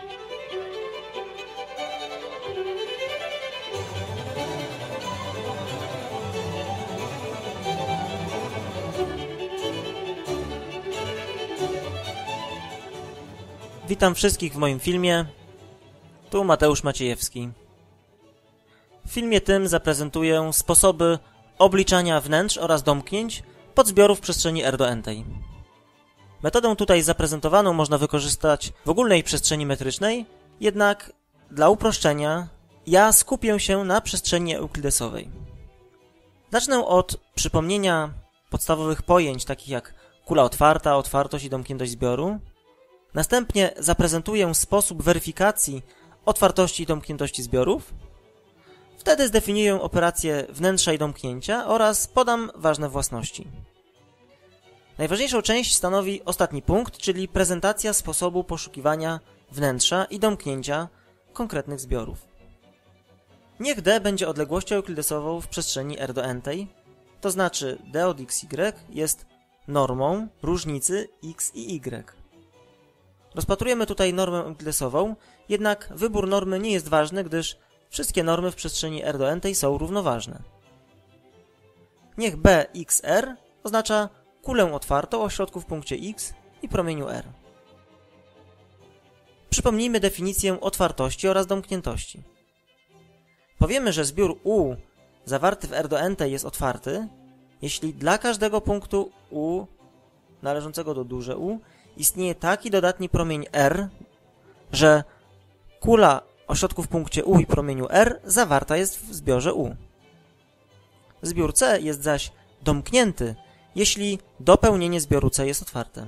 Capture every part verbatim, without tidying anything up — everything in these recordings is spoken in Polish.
Witam wszystkich w moim filmie. Tu Mateusz Maciejewski. W filmie tym zaprezentuję sposoby obliczania wnętrz oraz domknięć podzbiorów przestrzeni erdoentej. Metodę tutaj zaprezentowaną można wykorzystać w ogólnej przestrzeni metrycznej, jednak dla uproszczenia ja skupię się na przestrzeni euklidesowej. Zacznę od przypomnienia podstawowych pojęć takich jak kula otwarta, otwartość i domkniętość zbioru. Następnie zaprezentuję sposób weryfikacji otwartości i domkniętości zbiorów. Wtedy zdefiniuję operacje wnętrza i domknięcia oraz podam ważne własności. Najważniejszą część stanowi ostatni punkt, czyli prezentacja sposobu poszukiwania wnętrza i domknięcia konkretnych zbiorów. Niech D będzie odległością euklidesową w przestrzeni erdoentej, to znaczy D od xy jest normą różnicy x i y. Rozpatrujemy tutaj normę euklidesową, jednak wybór normy nie jest ważny, gdyż wszystkie normy w przestrzeni erdoentej są równoważne. Niech B X R oznacza kulę otwartą o środku w punkcie X i promieniu R. Przypomnijmy definicję otwartości oraz domkniętości. Powiemy, że zbiór U zawarty w erdoentej jest otwarty, jeśli dla każdego punktu U należącego do duże U istnieje taki dodatni promień R, że kula o środku w punkcie U i promieniu R zawarta jest w zbiorze U. Zbiór C jest zaś domknięty, jeśli dopełnienie zbioru C jest otwarte.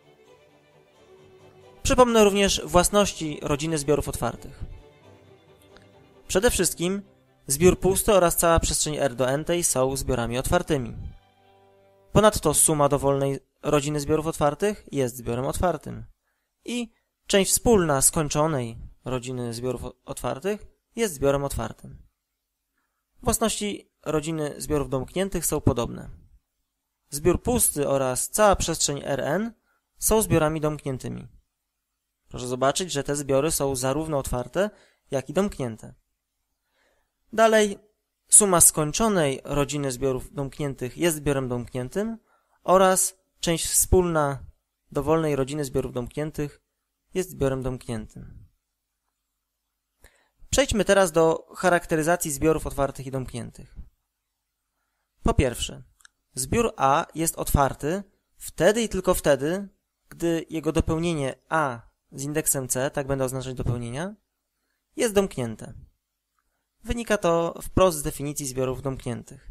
Przypomnę również własności rodziny zbiorów otwartych. Przede wszystkim zbiór pusty oraz cała przestrzeń erdoentej są zbiorami otwartymi. Ponadto suma dowolnej rodziny zbiorów otwartych jest zbiorem otwartym. I część wspólna skończonej rodziny zbiorów otwartych jest zbiorem otwartym. Własności rodziny zbiorów domkniętych są podobne. Zbiór pusty oraz cała przestrzeń Rn są zbiorami domkniętymi. Proszę zobaczyć, że te zbiory są zarówno otwarte, jak i domknięte. Dalej, suma skończonej rodziny zbiorów domkniętych jest zbiorem domkniętym oraz część wspólna dowolnej rodziny zbiorów domkniętych jest zbiorem domkniętym. Przejdźmy teraz do charakteryzacji zbiorów otwartych i domkniętych. Po pierwsze, zbiór A jest otwarty wtedy i tylko wtedy, gdy jego dopełnienie A z indeksem C, tak będę oznaczać dopełnienia, jest domknięte. Wynika to wprost z definicji zbiorów domkniętych.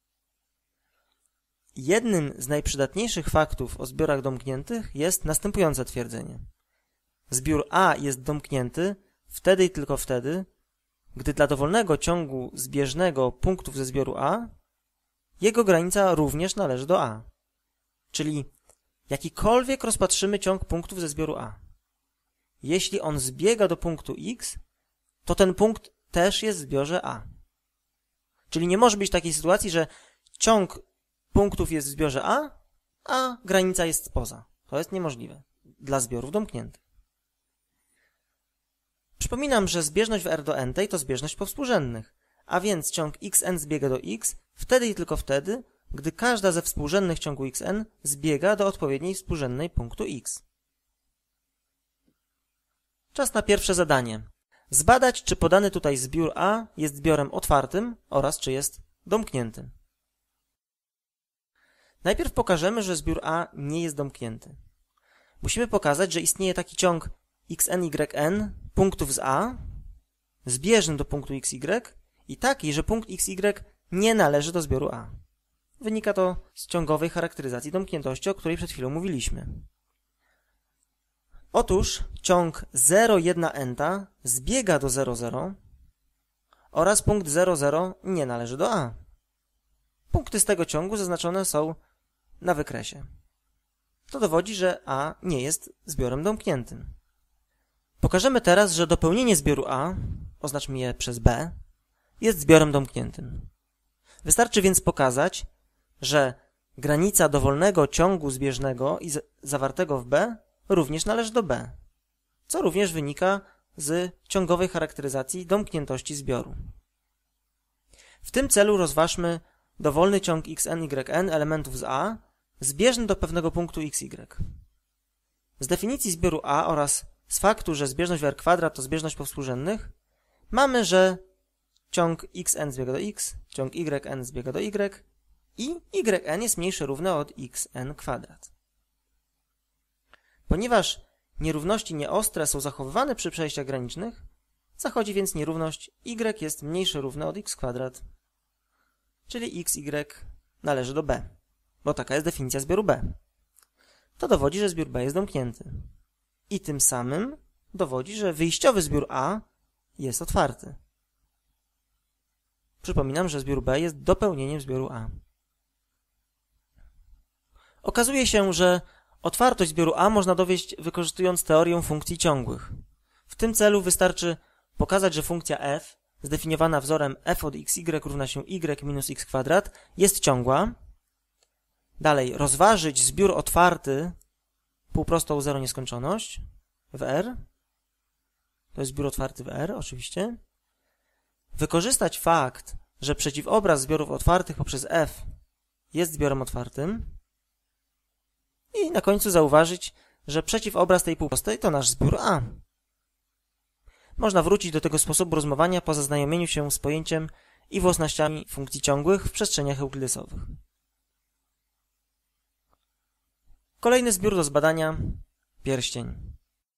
Jednym z najprzydatniejszych faktów o zbiorach domkniętych jest następujące twierdzenie. Zbiór A jest domknięty wtedy i tylko wtedy, gdy dla dowolnego ciągu zbieżnego punktów ze zbioru A jego granica również należy do A. Czyli jakikolwiek rozpatrzymy ciąg punktów ze zbioru A. Jeśli on zbiega do punktu X, to ten punkt też jest w zbiorze A. Czyli nie może być takiej sytuacji, że ciąg punktów jest w zbiorze A, a granica jest spoza. To jest niemożliwe dla zbiorów domkniętych. Przypominam, że zbieżność w erdoentej to zbieżność powspółrzędnych, a więc ciąg xn zbiega do x wtedy i tylko wtedy, gdy każda ze współrzędnych ciągu xn zbiega do odpowiedniej współrzędnej punktu x. Czas na pierwsze zadanie. Zbadać, czy podany tutaj zbiór A jest zbiorem otwartym oraz czy jest domkniętym. Najpierw pokażemy, że zbiór A nie jest domknięty. Musimy pokazać, że istnieje taki ciąg xnyn punktów z A, zbieżny do punktu xy i taki, że punkt xy nie należy do zbioru A. Wynika to z ciągowej charakteryzacji domkniętości, o której przed chwilą mówiliśmy. Otóż ciąg zero jeden enta zbiega do zero zero oraz punkt zero zero nie należy do A. Punkty z tego ciągu zaznaczone są na wykresie. To dowodzi, że A nie jest zbiorem domkniętym. Pokażemy teraz, że dopełnienie zbioru A, oznaczmy je przez B, jest zbiorem domkniętym. Wystarczy więc pokazać, że granica dowolnego ciągu zbieżnego i zawartego w B również należy do B, co również wynika z ciągowej charakteryzacji domkniętości zbioru. W tym celu rozważmy dowolny ciąg xn, yn elementów z A zbieżny do pewnego punktu xy. Z definicji zbioru A oraz z faktu, że zbieżność w R kwadrat to zbieżność powspółrzędnych, mamy, że ciąg xn zbiega do x, ciąg yn zbiega do y i yn jest mniejsze równe od xn kwadrat. Ponieważ nierówności nieostre są zachowywane przy przejściach granicznych, zachodzi więc nierówność y jest mniejsze równe od x kwadrat, czyli xy należy do b, bo taka jest definicja zbioru B. To dowodzi, że zbiór B jest domknięty. I tym samym dowodzi, że wyjściowy zbiór A jest otwarty. Przypominam, że zbiór B jest dopełnieniem zbioru A. Okazuje się, że otwartość zbioru A można dowieść wykorzystując teorię funkcji ciągłych. W tym celu wystarczy pokazać, że funkcja f, zdefiniowana wzorem f od xy równa się y minus x kwadrat, jest ciągła. Dalej, rozważyć zbiór otwarty półprostą zero nieskończoność w R. To jest zbiór otwarty w R, oczywiście. Wykorzystać fakt, że przeciwobraz zbiorów otwartych poprzez f jest zbiorem otwartym. I na końcu zauważyć, że przeciwobraz tej półprostej to nasz zbiór A. Można wrócić do tego sposobu rozumowania po zaznajomieniu się z pojęciem i własnościami funkcji ciągłych w przestrzeniach euklidesowych. Kolejny zbiór do zbadania – pierścień.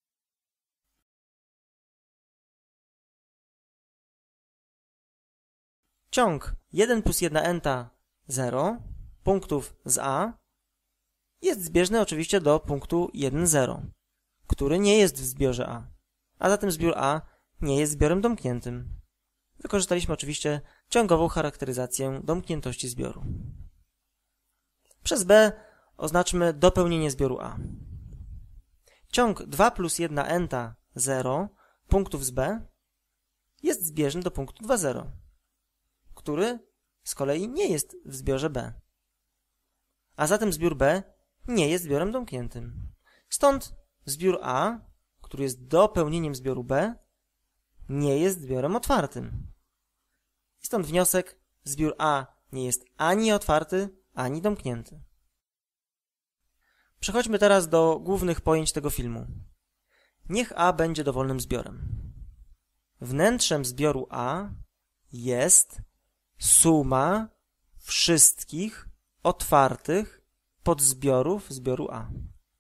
Ciąg jeden plus jedna enta zero punktów z A jest zbieżny oczywiście do punktu jeden zero, który nie jest w zbiorze A, a zatem zbiór A nie jest zbiorem domkniętym. Wykorzystaliśmy oczywiście ciągową charakteryzację domkniętości zbioru. Przez B oznaczmy dopełnienie zbioru A. Ciąg dwa plus jedna enta zero punktów z B jest zbieżny do punktu dwa zero, który z kolei nie jest w zbiorze B. A zatem zbiór B nie jest zbiorem domkniętym. Stąd zbiór A, który jest dopełnieniem zbioru B, nie jest zbiorem otwartym. I stąd wniosek: zbiór A nie jest ani otwarty, ani domknięty. Przechodźmy teraz do głównych pojęć tego filmu. Niech A będzie dowolnym zbiorem. Wnętrzem zbioru A jest suma wszystkich otwartych podzbiorów zbioru A.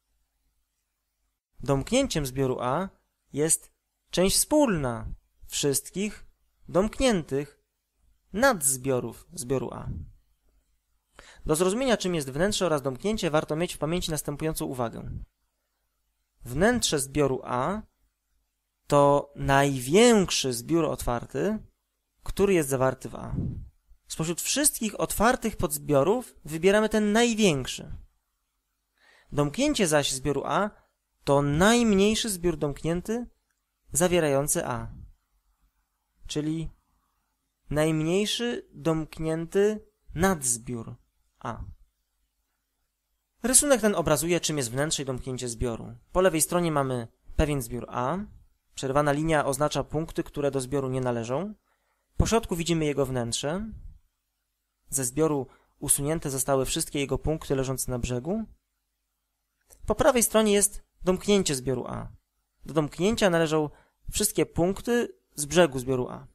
Domknięciem zbioru A jest część wspólna wszystkich domkniętych nadzbiorów zbioru A. Do zrozumienia, czym jest wnętrze oraz domknięcie, warto mieć w pamięci następującą uwagę. Wnętrze zbioru A to największy zbiór otwarty, który jest zawarty w A. Spośród wszystkich otwartych podzbiorów wybieramy ten największy. Domknięcie zaś zbioru A to najmniejszy zbiór domknięty zawierający A, czyli najmniejszy domknięty nadzbiór A. Rysunek ten obrazuje, czym jest wnętrze i domknięcie zbioru. Po lewej stronie mamy pewien zbiór A. Przerwana linia oznacza punkty, które do zbioru nie należą. Po środku widzimy jego wnętrze. Ze zbioru usunięte zostały wszystkie jego punkty leżące na brzegu. Po prawej stronie jest domknięcie zbioru A. Do domknięcia należą wszystkie punkty z brzegu zbioru A.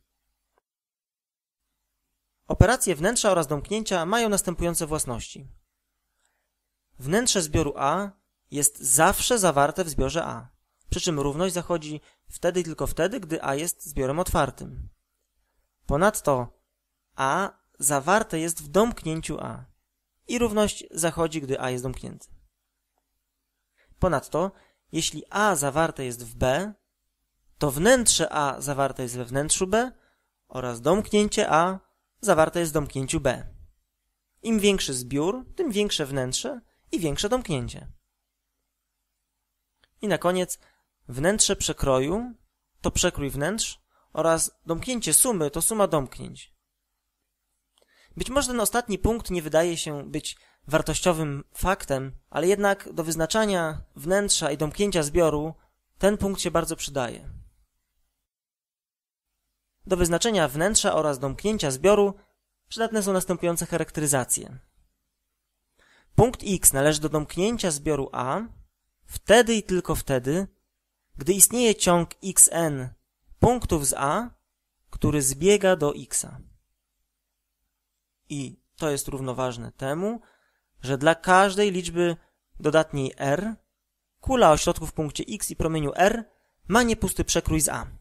Operacje wnętrza oraz domknięcia mają następujące własności. Wnętrze zbioru A jest zawsze zawarte w zbiorze A, przy czym równość zachodzi wtedy i tylko wtedy, gdy A jest zbiorem otwartym. Ponadto A zawarte jest w domknięciu A i równość zachodzi, gdy A jest domknięty. Ponadto, jeśli A zawarte jest w B, to wnętrze A zawarte jest we wnętrzu B oraz domknięcie A zawarte jest w domknięciu B. Im większy zbiór, tym większe wnętrze i większe domknięcie. I na koniec wnętrze przekroju to przekrój wnętrz oraz domknięcie sumy to suma domknięć. Być może ten ostatni punkt nie wydaje się być wartościowym faktem, ale jednak do wyznaczania wnętrza i domknięcia zbioru ten punkt się bardzo przydaje. Do wyznaczenia wnętrza oraz domknięcia zbioru przydatne są następujące charakteryzacje. Punkt X należy do domknięcia zbioru A wtedy i tylko wtedy, gdy istnieje ciąg xn punktów z A, który zbiega do x. I to jest równoważne temu, że dla każdej liczby dodatniej r kula o środku w punkcie x i promieniu r ma niepusty przekrój z A.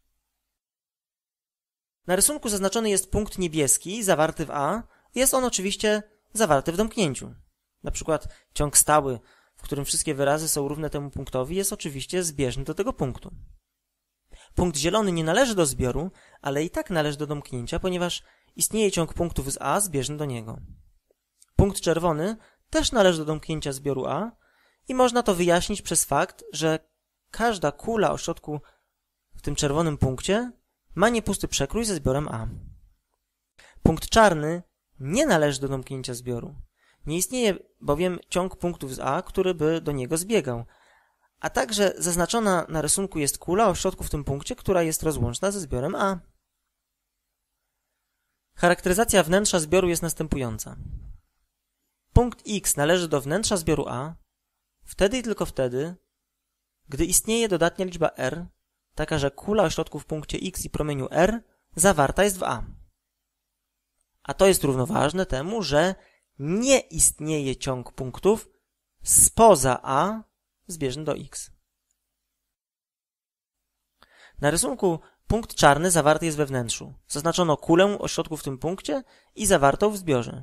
Na rysunku zaznaczony jest punkt niebieski zawarty w A. Jest on oczywiście zawarty w domknięciu. Na przykład ciąg stały, w którym wszystkie wyrazy są równe temu punktowi, jest oczywiście zbieżny do tego punktu. Punkt zielony nie należy do zbioru, ale i tak należy do domknięcia, ponieważ istnieje ciąg punktów z A zbieżny do niego. Punkt czerwony też należy do domknięcia zbioru A i można to wyjaśnić przez fakt, że każda kula o środku w tym czerwonym punkcie ma niepusty przekrój ze zbiorem A. Punkt czarny nie należy do domknięcia zbioru. Nie istnieje bowiem ciąg punktów z A, który by do niego zbiegał, a także zaznaczona na rysunku jest kula o środku w tym punkcie, która jest rozłączna ze zbiorem A. Charakteryzacja wnętrza zbioru jest następująca. Punkt X należy do wnętrza zbioru A wtedy i tylko wtedy, gdy istnieje dodatnia liczba r, taka, że kula o środku w punkcie X i promieniu r zawarta jest w A. A to jest równoważne temu, że nie istnieje ciąg punktów spoza A zbieżny do X. Na rysunku punkt czarny zawarty jest we wnętrzu. Zaznaczono kulę o środku w tym punkcie i zawartą w zbiorze.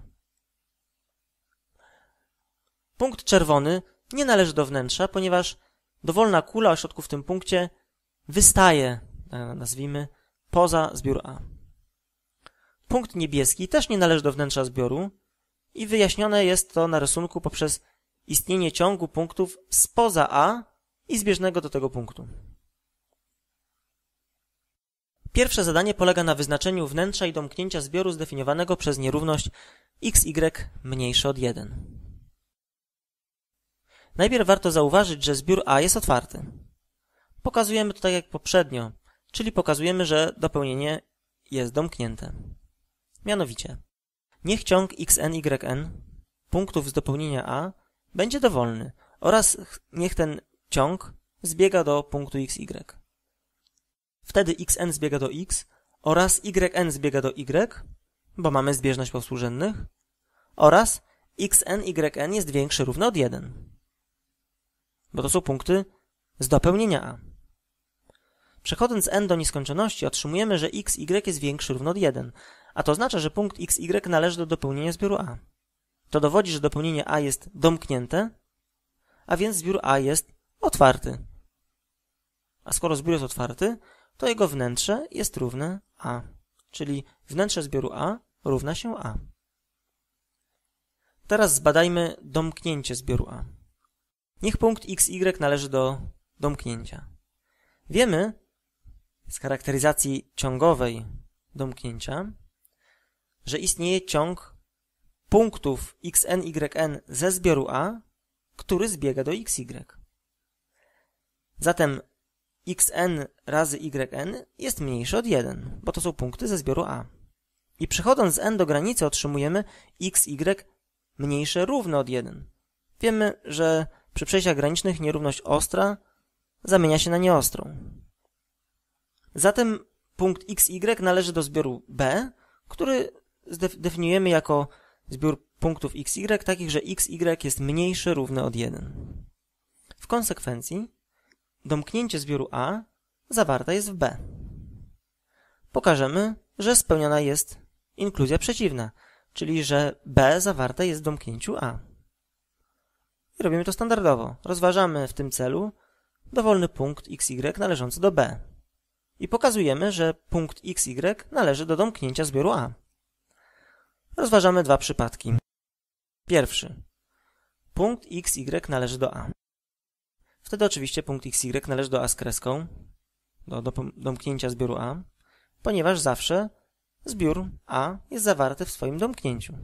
Punkt czerwony nie należy do wnętrza, ponieważ dowolna kula o środku w tym punkcie wystaje, nazwijmy, poza zbiór A. Punkt niebieski też nie należy do wnętrza zbioru i wyjaśnione jest to na rysunku poprzez istnienie ciągu punktów spoza A i zbieżnego do tego punktu. Pierwsze zadanie polega na wyznaczeniu wnętrza i domknięcia zbioru zdefiniowanego przez nierówność xy mniejsze od jeden. Najpierw warto zauważyć, że zbiór A jest otwarty. Pokazujemy to tak jak poprzednio, czyli pokazujemy, że dopełnienie jest domknięte. Mianowicie, niech ciąg xn,yn punktów z dopełnienia A będzie dowolny oraz niech ten ciąg zbiega do punktu xy. Wtedy xn zbiega do x oraz yn zbiega do y, bo mamy zbieżność powspółrzędnych, oraz xn, yn jest większy równy od jeden, bo to są punkty z dopełnienia A. Przechodząc n do nieskończoności otrzymujemy, że xy jest większy równy od jeden, a to oznacza, że punkt xy należy do dopełnienia zbioru A. To dowodzi, że dopełnienie A jest domknięte, a więc zbiór A jest otwarty. A skoro zbiór jest otwarty, to jego wnętrze jest równe A, czyli wnętrze zbioru A równa się A. Teraz zbadajmy domknięcie zbioru A. Niech punkt xy należy do domknięcia. Wiemy z charakteryzacji ciągowej domknięcia, że istnieje ciąg punktów xn, yn ze zbioru A, który zbiega do xy. Zatem xn razy yn jest mniejsze od jeden, bo to są punkty ze zbioru A. I przechodząc z n do granicy otrzymujemy xy mniejsze równe od jeden. Wiemy, że przy przejściach granicznych nierówność ostra zamienia się na nieostrą. Zatem punkt xy należy do zbioru B, który zdefiniujemy jako zbiór punktów xy, takich, że xy jest mniejsze równe od jeden. W konsekwencji domknięcie zbioru A zawarte jest w B. Pokażemy, że spełniona jest inkluzja przeciwna, czyli że B zawarte jest w domknięciu A. I robimy to standardowo. Rozważamy w tym celu dowolny punkt xy należący do B. I pokazujemy, że punkt xy należy do domknięcia zbioru A. Rozważamy dwa przypadki. Pierwszy. Punkt xy należy do A. Wtedy oczywiście punkt xy należy do A z kreską, do, do domknięcia zbioru A, ponieważ zawsze zbiór A jest zawarty w swoim domknięciu.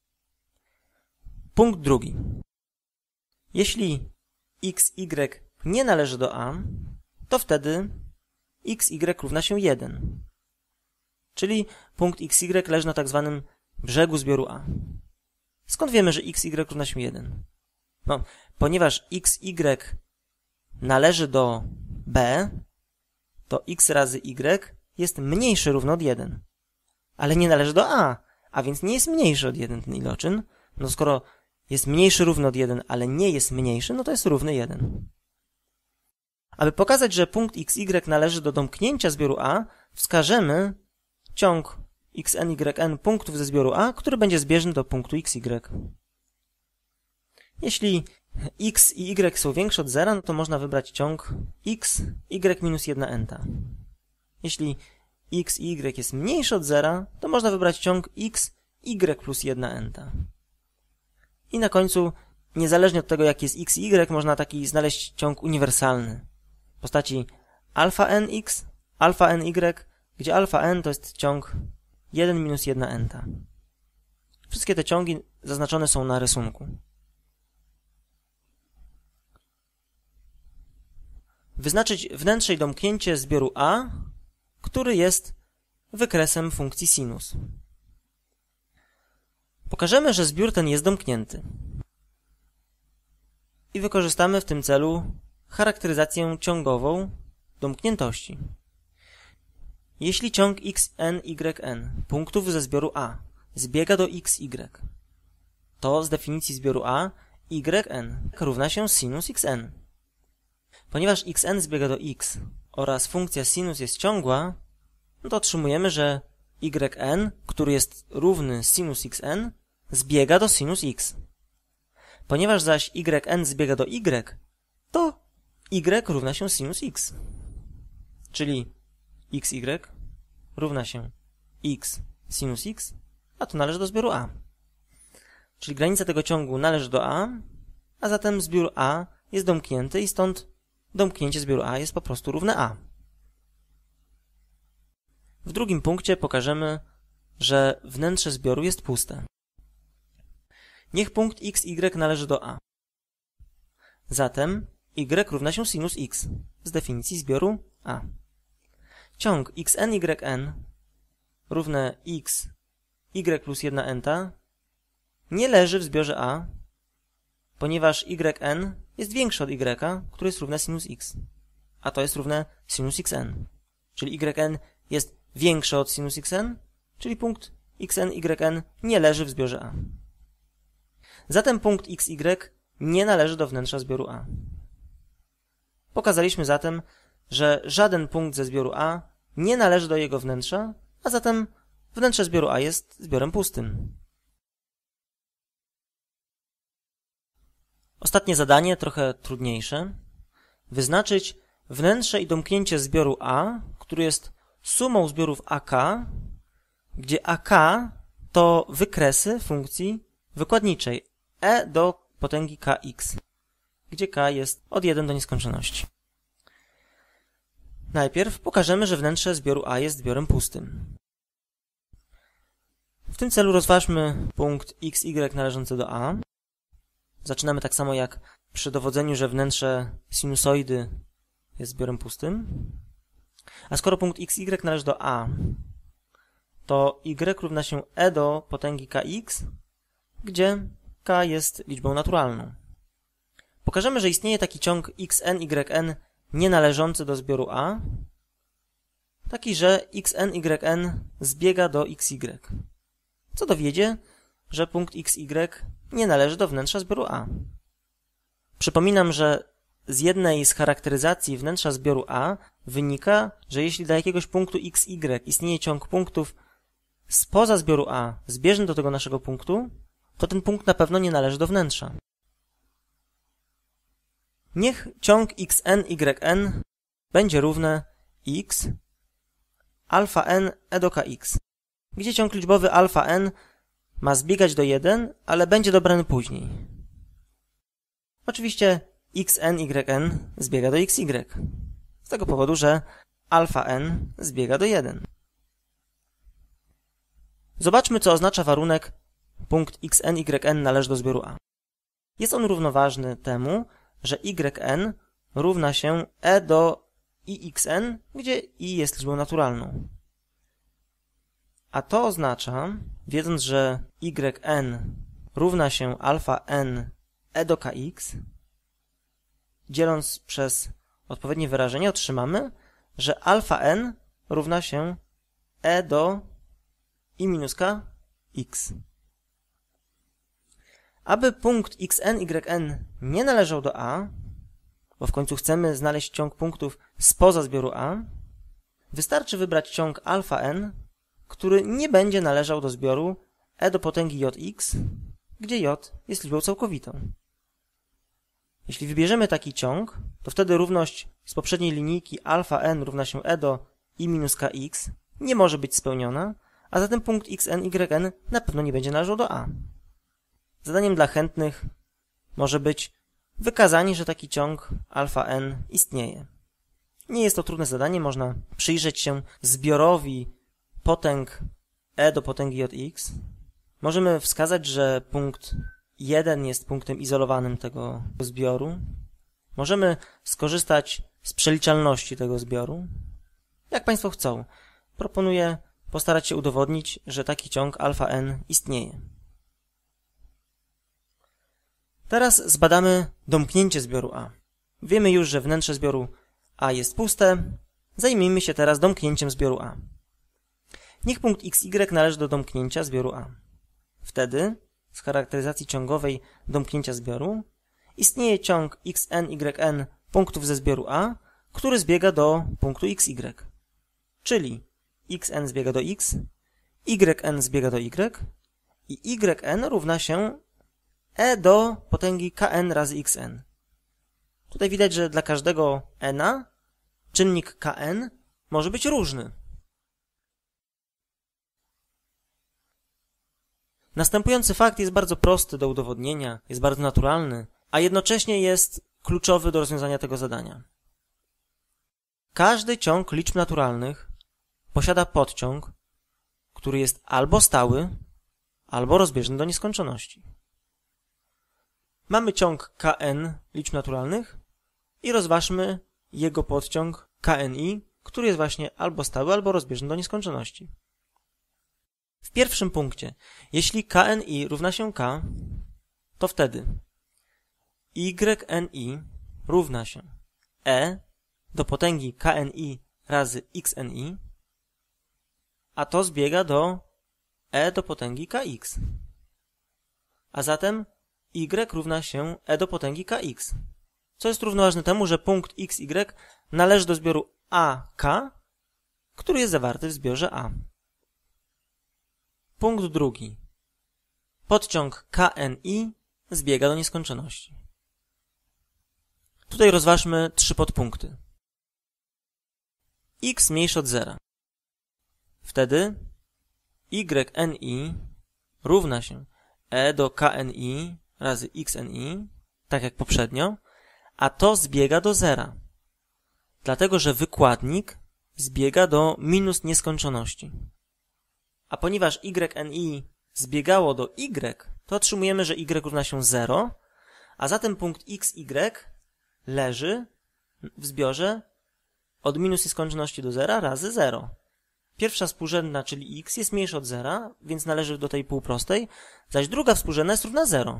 Punkt drugi. Jeśli xy nie należy do A, to wtedy xy równa się jeden. czyli punkt xy leży na tak zwanym brzegu zbioru A. Skąd wiemy, że xy równa się jeden? No, ponieważ xy należy do B, to x razy y jest mniejszy równo od jeden. Ale nie należy do A, a więc nie jest mniejszy od jeden ten iloczyn. No skoro jest mniejszy równo od jeden, ale nie jest mniejszy, no to jest równy jeden. Aby pokazać, że punkt xy należy do domknięcia zbioru A, wskażemy ciąg xnyn punktów ze zbioru A, który będzie zbieżny do punktu xy. Jeśli x i y są większe od zera, no to można wybrać ciąg x, y minus jedna enta. Jeśli x i y jest mniejszy od zera, to można wybrać ciąg x, y plus jedna enta. I na końcu, niezależnie od tego, jaki jest x i y, można taki znaleźć ciąg uniwersalny w postaci alfa nx, alfa ny, gdzie alfa n to jest ciąg jeden minus jedna enta. Wszystkie te ciągi zaznaczone są na rysunku. Wyznaczyć wnętrze i domknięcie zbioru A, który jest wykresem funkcji sinus. Pokażemy, że zbiór ten jest domknięty. I wykorzystamy w tym celu charakteryzację ciągową domkniętości. Jeśli ciąg xnyn punktów ze zbioru A zbiega do xy, to z definicji zbioru A yn równa się sinus xn. Ponieważ xn zbiega do x oraz funkcja sinus jest ciągła, no to otrzymujemy, że yn, który jest równy sinus xn, zbiega do sinus x. Ponieważ zaś yn zbiega do y, to y równa się sinus x. Czyli xy równa się x sinus x, a to należy do zbioru A. Czyli granica tego ciągu należy do A, a zatem zbiór A jest domknięty i stąd domknięcie zbioru A jest po prostu równe A. W drugim punkcie pokażemy, że wnętrze zbioru jest puste. Niech punkt xy należy do A. Zatem y równa się sinus x z definicji zbioru A. Ciąg xnyn równe x, y plus jedna enta nie leży w zbiorze A, ponieważ yn jest większy od y, który jest równe sinus x, a to jest równe sinus xn. Czyli yn jest większy od sinus xn, czyli punkt xnyn nie leży w zbiorze A. Zatem punkt xy nie należy do wnętrza zbioru A. Pokazaliśmy zatem, że żaden punkt ze zbioru A nie należy do jego wnętrza, a zatem wnętrze zbioru A jest zbiorem pustym. Ostatnie zadanie, trochę trudniejsze. Wyznaczyć wnętrze i domknięcie zbioru A, który jest sumą zbiorów A K, gdzie A K to wykresy funkcji wykładniczej e do potęgi kx, gdzie k jest od jeden do nieskończoności. Najpierw pokażemy, że wnętrze zbioru A jest zbiorem pustym. W tym celu rozważmy punkt xy należący do A. Zaczynamy tak samo jak przy dowodzeniu, że wnętrze sinusoidy jest zbiorem pustym. A skoro punkt xy należy do A, to y równa się e do potęgi kx, gdzie k jest liczbą naturalną. Pokażemy, że istnieje taki ciąg xnyn nie należący do zbioru A, taki, że xnyn zbiega do xy, co dowiedzie, że punkt xy nie należy do wnętrza zbioru A. Przypominam, że z jednej z charakteryzacji wnętrza zbioru A wynika, że jeśli dla jakiegoś punktu xy istnieje ciąg punktów spoza zbioru A zbieżny do tego naszego punktu, to ten punkt na pewno nie należy do wnętrza. Niech ciąg xnyn będzie równe x alfa n e do kx, gdzie ciąg liczbowy alfa n ma zbiegać do jeden, ale będzie dobrany później. Oczywiście xnyn zbiega do xy, z tego powodu, że alfa n zbiega do jeden. Zobaczmy, co oznacza warunek punkt xnyn należy do zbioru A. Jest on równoważny temu, że yn równa się e do ixn, gdzie i jest liczbą naturalną. A to oznacza, wiedząc, że yn równa się alfa n e do kx, dzieląc przez odpowiednie wyrażenie otrzymamy, że alfa n równa się e do i minus k x. Aby punkt xn, yn nie należał do A, bo w końcu chcemy znaleźć ciąg punktów spoza zbioru A, wystarczy wybrać ciąg alfa n, który nie będzie należał do zbioru e do potęgi jx, gdzie j jest liczbą całkowitą. Jeśli wybierzemy taki ciąg, to wtedy równość z poprzedniej linijki alfa n równa się e do i minus kx nie może być spełniona, a zatem punkt xn, yn na pewno nie będzie należał do A. Zadaniem dla chętnych może być wykazanie, że taki ciąg alfa n istnieje. Nie jest to trudne zadanie, można przyjrzeć się zbiorowi potęg e do potęgi jx. Możemy wskazać, że punkt jeden jest punktem izolowanym tego zbioru. Możemy skorzystać z przeliczalności tego zbioru. Jak Państwo chcą. Proponuję postarać się udowodnić, że taki ciąg alfa n istnieje. Teraz zbadamy domknięcie zbioru A. Wiemy już, że wnętrze zbioru A jest puste. Zajmijmy się teraz domknięciem zbioru A. Niech punkt xy należy do domknięcia zbioru A. Wtedy, z charakteryzacji ciągowej domknięcia zbioru, istnieje ciąg xn, yn punktów ze zbioru A, który zbiega do punktu xy. Czyli xn zbiega do x, yn zbiega do y i yn równa się e do potęgi kn razy xn. Tutaj widać, że dla każdego n czynnik kn może być różny. Następujący fakt jest bardzo prosty do udowodnienia, jest bardzo naturalny, a jednocześnie jest kluczowy do rozwiązania tego zadania. Każdy ciąg liczb naturalnych posiada podciąg, który jest albo stały, albo rozbieżny do nieskończoności. Mamy ciąg kn liczb naturalnych i rozważmy jego podciąg kni, który jest właśnie albo stały, albo rozbieżny do nieskończoności. W pierwszym punkcie, jeśli kni równa się k, to wtedy yni równa się e do potęgi kni razy xni, a to zbiega do e do potęgi kx. A zatem y równa się e do potęgi kx, co jest równoważne temu, że punkt xy należy do zbioru ak, który jest zawarty w zbiorze A. Punkt drugi. Podciąg kni zbiega do nieskończoności. Tutaj rozważmy trzy podpunkty. X mniejsze od zera. Wtedy yni równa się e do kni razy xni, tak jak poprzednio, a to zbiega do zera, dlatego że wykładnik zbiega do minus nieskończoności. A ponieważ yni zbiegało do y, to otrzymujemy, że y równa się zero, a zatem punkt xy leży w zbiorze od minus nieskończoności do zera razy zero. Pierwsza współrzędna, czyli x, jest mniejsza od zera, więc należy do tej półprostej, zaś druga współrzędna jest równa zero.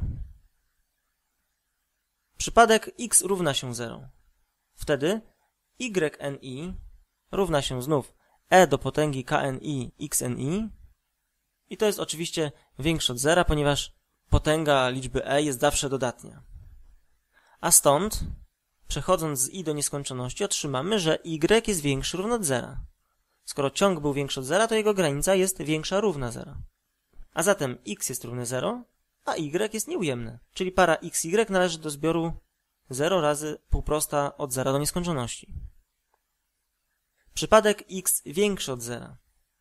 Przypadek x równa się zero. Wtedy yni równa się znów e do potęgi kni xni i to jest oczywiście większe od zera, ponieważ potęga liczby e jest zawsze dodatnia. A stąd, przechodząc z i do nieskończoności, otrzymamy, że y jest większy równo od zera. Skoro ciąg był większy od zera, to jego granica jest większa równa zera. A zatem x jest równe zero, a y jest nieujemne, czyli para xy należy do zbioru zero razy półprosta od zera do nieskończoności. Przypadek x większy od zera.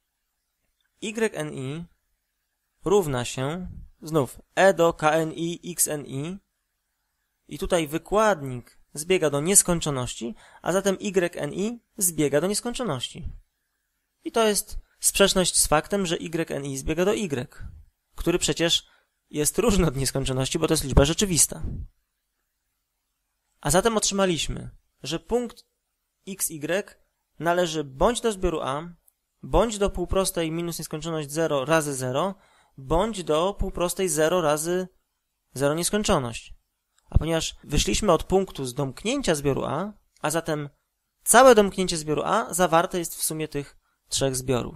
Yni równa się znów e do kni xni i tutaj wykładnik zbiega do nieskończoności, a zatem yni zbiega do nieskończoności. I to jest sprzeczność z faktem, że yni zbiega do y, który przecież jest różny od nieskończoności, bo to jest liczba rzeczywista. A zatem otrzymaliśmy, że punkt xy należy bądź do zbioru A, bądź do półprostej minus nieskończoność zero razy zero, bądź do półprostej zero razy zero nieskończoność. A ponieważ wyszliśmy od punktu z domknięcia zbioru A, a zatem całe domknięcie zbioru A zawarte jest w sumie tych trzech zbiorów.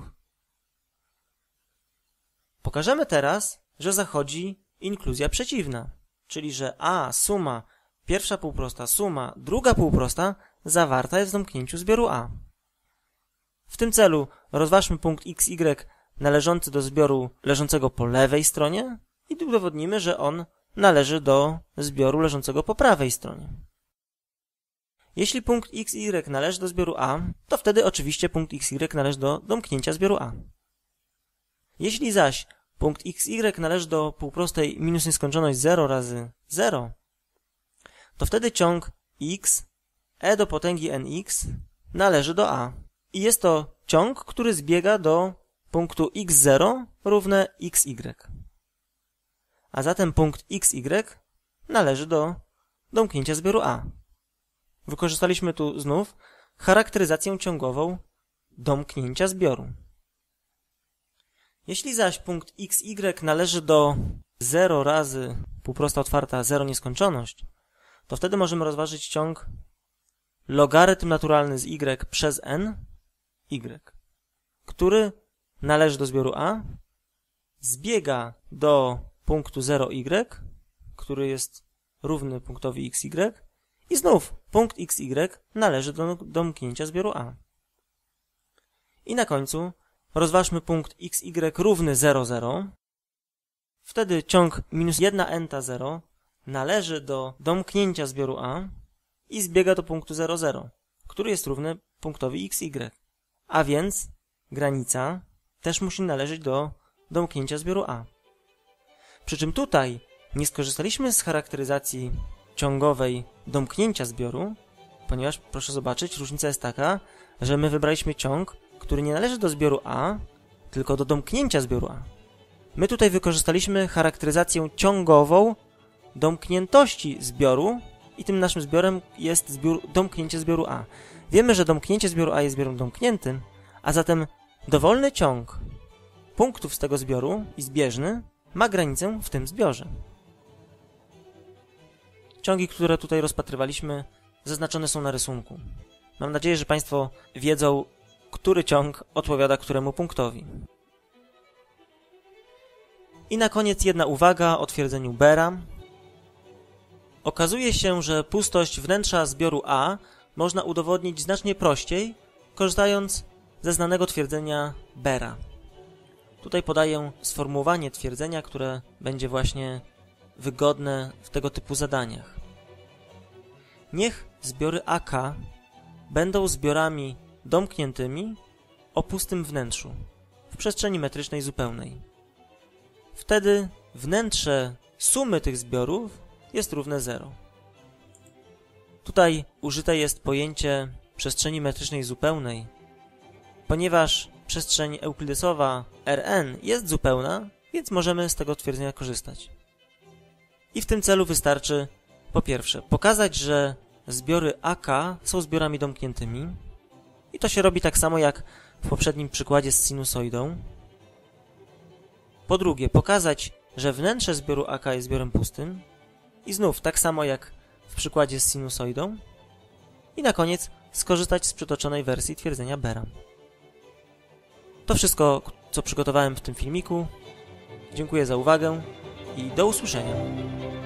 Pokażemy teraz, że zachodzi inkluzja przeciwna, czyli że A, suma, pierwsza półprosta, suma, druga półprosta zawarta jest w domknięciu zbioru A. W tym celu rozważmy punkt x y należący do zbioru leżącego po lewej stronie i udowodnimy, że on należy do zbioru leżącego po prawej stronie. Jeśli punkt x y należy do zbioru A, to wtedy oczywiście punkt x y należy do domknięcia zbioru A. Jeśli zaś punkt x y należy do półprostej minus nieskończoność zero razy zero, to wtedy ciąg x e do potęgi nx należy do A. I jest to ciąg, który zbiega do punktu x zero równe xy. A zatem punkt xy należy do domknięcia zbioru A. Wykorzystaliśmy tu znów charakteryzację ciągową domknięcia zbioru. Jeśli zaś punkt xy należy do zero razy półprosta otwarta zero nieskończoność, to wtedy możemy rozważyć ciąg logarytm naturalny z y przez n, y, który należy do zbioru A, zbiega do punktu zero y, który jest równy punktowi xy i znów punkt xy należy do domknięcia zbioru A. I na końcu rozważmy punkt xy równy zero, zero. Wtedy ciąg minus jedna enta zero należy do domknięcia zbioru A i zbiega do punktu zero, zero, który jest równy punktowi xy. A więc granica też musi należeć do domknięcia zbioru A. Przy czym tutaj nie skorzystaliśmy z charakteryzacji ciągowej domknięcia zbioru, ponieważ, proszę zobaczyć, różnica jest taka, że my wybraliśmy ciąg, który nie należy do zbioru A, tylko do domknięcia zbioru A. My tutaj wykorzystaliśmy charakteryzację ciągową domkniętości zbioru i tym naszym zbiorem jest zbiór, domknięcie zbioru A. Wiemy, że domknięcie zbioru A jest zbiorem domkniętym, a zatem dowolny ciąg punktów z tego zbioru i zbieżny ma granicę w tym zbiorze. Ciągi, które tutaj rozpatrywaliśmy, zaznaczone są na rysunku. Mam nadzieję, że Państwo wiedzą, który ciąg odpowiada któremu punktowi. I na koniec jedna uwaga o twierdzeniu Bera. Okazuje się, że pustość wnętrza zbioru A można udowodnić znacznie prościej, korzystając ze znanego twierdzenia Bera. Tutaj podaję sformułowanie twierdzenia, które będzie właśnie wygodne w tego typu zadaniach. Niech zbiory A K będą zbiorami domkniętymi o pustym wnętrzu w przestrzeni metrycznej zupełnej. Wtedy wnętrze sumy tych zbiorów jest równe zero. Tutaj użyte jest pojęcie przestrzeni metrycznej zupełnej, ponieważ przestrzeń euklidesowa Rn jest zupełna, więc możemy z tego twierdzenia korzystać. I w tym celu wystarczy po pierwsze pokazać, że zbiory A K są zbiorami domkniętymi i to się robi tak samo jak w poprzednim przykładzie z sinusoidą. Po drugie pokazać, że wnętrze zbioru A K jest zbiorem pustym i znów tak samo jak w przykładzie z sinusoidą. I na koniec skorzystać z przytoczonej wersji twierdzenia Bera. To wszystko, co przygotowałem w tym filmiku. Dziękuję za uwagę i do usłyszenia.